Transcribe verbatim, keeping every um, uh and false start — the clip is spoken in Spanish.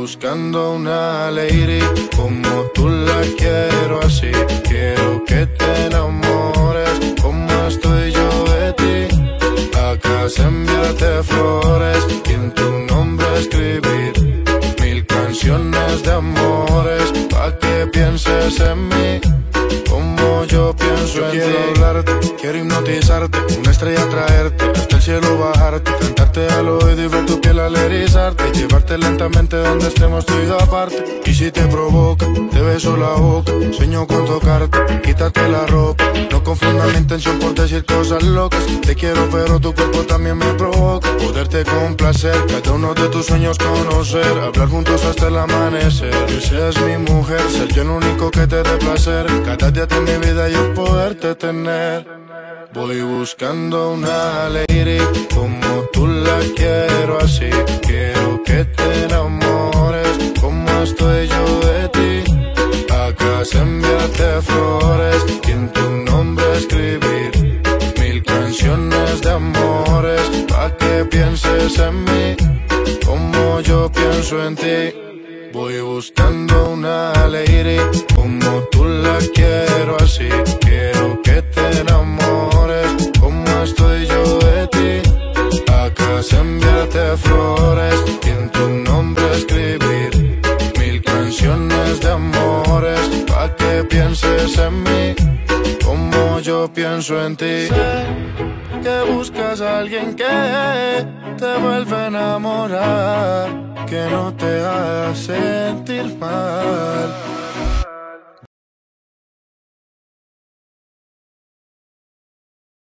buscando una lady como tú la quiero así. Quiero que te enamores como estoy yo de ti. A casa enviarte flores y en tu nombre escribir mil canciones de amores pa' que pienses en mí como yo pienso yo en quiero ti. Quiero hablarte, quiero hipnotizarte, una estrella traerte, hasta el cielo bajarte, cantarte al oído y ver tu piel al erizarte, llevarte lentamente donde estemos tú y yo aparte. Y si te provoca, te beso la boca, sueño con tocarte, quitarte la ropa. No confunda mi intención por decir cosas locas. Te quiero pero tu cuerpo también me provoca. Poderte complacer, cada uno de tus sueños conocer, hablar juntos hasta el amanecer. Que seas mi mujer, ser yo el único que te dé placer. Cada día de mi vida yo poderte tener. Voy buscando una lady como tú la quiero así. Quiero que te enamores como estoy yo de ti. A casa enviarte flores y en tu nombre escribir mil canciones de amores pa' que pienses en mí como yo pienso en ti. Voy buscando una lady como tú la quiero así. Quiero que te enamores como estoy yo de ti. A casa enviarte flores y en tu nombre escribir mil canciones de amores pa' que pienses en mí como yo pienso en ti. Sé que buscas a alguien que te vuelva a enamorar, que no te haga sentir mal.